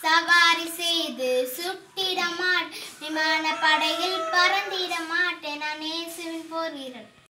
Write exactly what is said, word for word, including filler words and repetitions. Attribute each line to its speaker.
Speaker 1: சவாரி செய்து சுட்டிட மாட்டேன் விமான படையில் பறந்திட மாட்டேன் நான் நேசு